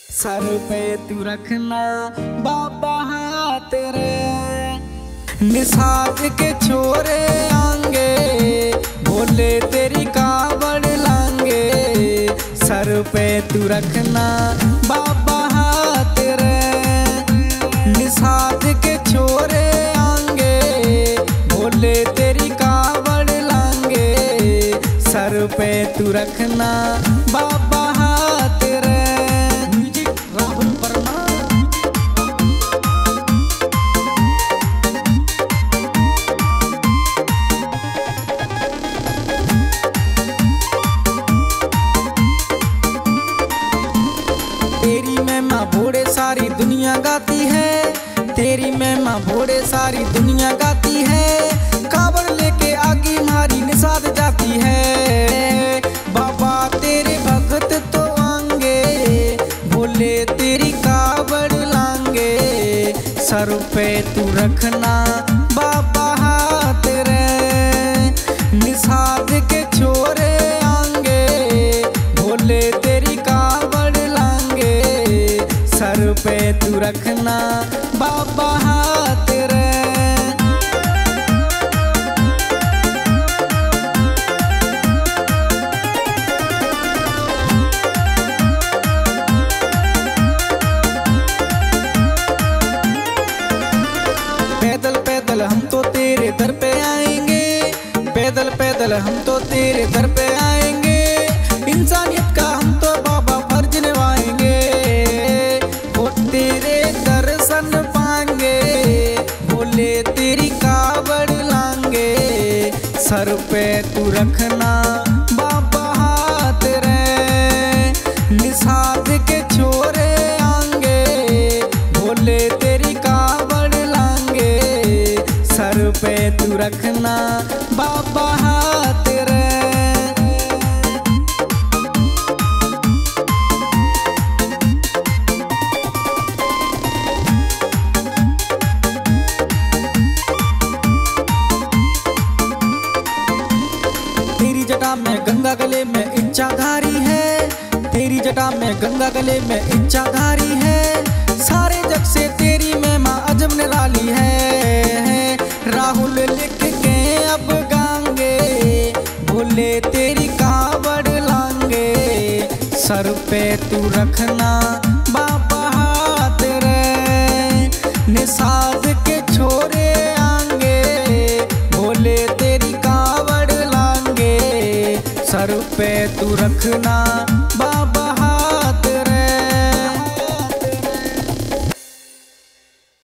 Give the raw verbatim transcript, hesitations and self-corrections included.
Sir पे तू रखना बाबा हाथ रे, निषाद के छोरे आंगे भोले तेरी कावड़ लांगे। सर पे तू रखना बाबा हाथ रे, निषाद के छोरे आंगे भोले तेरी कावड़ लांगे। सर पे तू रखना बाबा हाथ रे। तेरी महिमा भोड़े सारी दुनिया गाती है, तेरी महिमा भोड़े सारी दुनिया गाती है। कावड़ लेके आगे मारी निषाद जाती है, बाबा तेरे भगत तो आंगे भोले तेरी कावड़ लांगे। सर पे तू रखना बाबा हाथ रे, निषाद के छोरे आंगे भोले तेरी कावड़ लांगे। सर पे तू रखना बाबा हाथ रे। पैदल पैदल हम तो तेरे दर पे आएंगे, पैदल पैदल हम तो तेरे दर पे आएंगे। इंसानियत का हम तो बाबा फर्ज निभाएंगे, वो तेरे दर्शन पाएंगे भोले तेरी कावड़ लांगे। सर पे तू रखना बाबा हाथ रे, निषाद के छोरे आंगे भोले तेरी कावड़ लांगे। सर पे तू रखना बाबा हाथ रे। तेरी जटा में गंगा गले में इच्छाधारी है, तेरी जटा में गंगा गले में इच्छाधारी है। सारे जग से तेरी महिमा अजब निराली है, राहुल लिख के अब गाएंगे भोले तेरी कावड़ लांगे। सर पे तू रखना बाबा हाथ रे, निषाद के छोरे आंगे भोले तेरी कावड़ लांगे। सर पे तू रखना